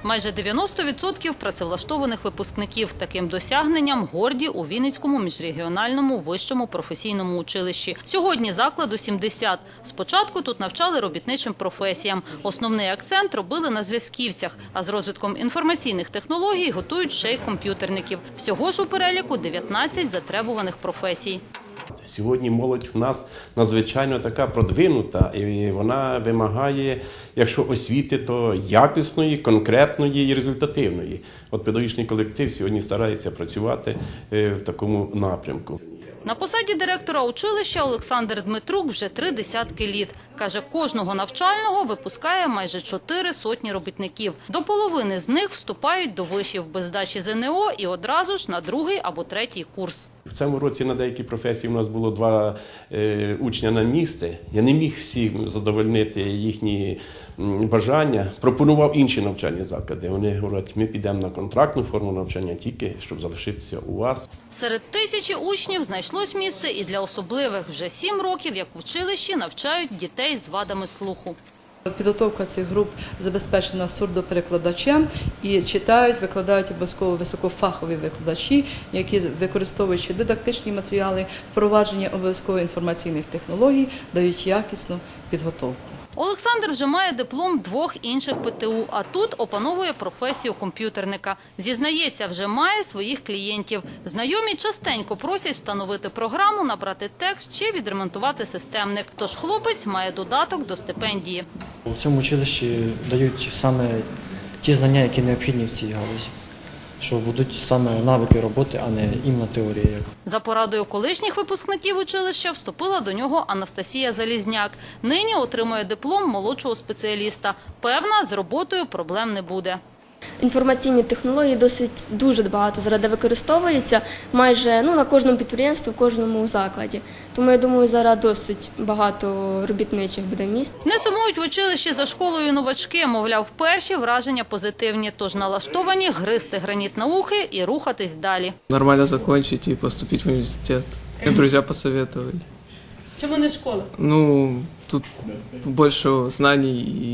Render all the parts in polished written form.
Майже 90% працевлаштованих випускників. Таким досягненням горді у Вінницькому міжрегіональному вищому професійному училищі. Сьогодні закладу 70. Спочатку тут навчали робітничим професіям. Основний акцент робили на зв'язківцях, а з розвитком інформаційних технологій готують ще й комп'ютерників. Всього ж у переліку 19 затребуваних професій. Сьогодні молодь у нас надзвичайно така продвинута, і вона вимагає, якщо освіти, то якісної, конкретної і результативної. От педагогічний колектив сьогодні старається працювати в такому напрямку. На посаді директора училища Олександр Дмитрук вже 3 десятки літ. Каже, кожного навчального випускає майже 4 сотні робітників. До половини з них вступають до вишів без здачі ЗНО і одразу ж на 2-й або 3-й курс. В цьому році на деякі професії у нас було 2 учня на місце. Я не міг всім задовольнити їхні бажання. Пропонував інші навчальні заклади. Вони говорять, ми підемо на контрактну форму навчання тільки, щоб залишитися у вас. Серед тисячі учнів знайшлось місце і для особливих. Вже 7 років, як в училищі, навчають дітей з вадами слуху. Підготовка цих груп забезпечена сурдоперекладачем і читають, викладають обов'язково високофахові викладачі, які, використовуючи дидактичні матеріали, впровадження обов'язково інформаційних технологій, дають якісну підготовку. Олександр вже має диплом 2 інших ПТУ, а тут опановує професію комп'ютерника. Зізнається, вже має своїх клієнтів. Знайомі частенько просять встановити програму, набрати текст чи відремонтувати системник. Тож хлопець має додаток до стипендії. У цьому училищі дають саме ті знання, які необхідні в цій галузі. Що будуть саме навики роботи, а не іменно теорія. За порадою колишніх випускників училища вступила до нього Анастасія Залізняк. Нині отримує диплом молодшого спеціаліста. Певна, з роботою проблем не буде. Інформаційні технології дуже багато зараз використовуються, майже на кожному підприємстві, в кожному закладі. Тому, я думаю, зараз досить багато робітничих буде місць. Не сумують в училищі за школою новачки, мовляв, перші враження позитивні, тож налаштовані гризти граніт науки і рухатись далі. Нормально закончить і поступити в університет. Друзі посоветовали. Чому не школа? Тут більше знань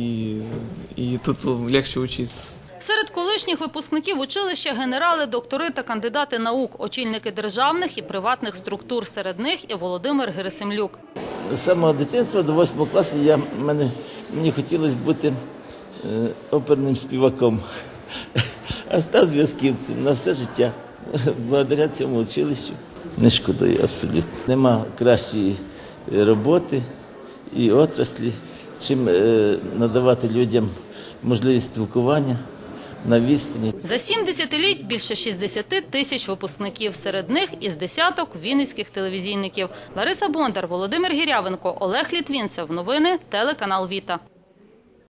і тут легше вчитися. Серед колишніх випускників училища генерали, доктори та кандидати наук, очільники державних і приватних структур. Серед них і Володимир Герасимлюк. З самого дитинства до 8 класу мені хотілося бути оперним співаком, а став зв'язківцем на все життя. Благодаря цьому училищу не шкодую абсолютно. Нема кращої роботи і отраслі, чим надавати людям можливість спілкування на відстані. За 7 десятиліть більше 60 тисяч випускників. Серед них із десяток вінницьких телевізійників. Лариса Бондар, Володимир Гірявенко, Олег Літвінцев. Новини, телеканал Віта.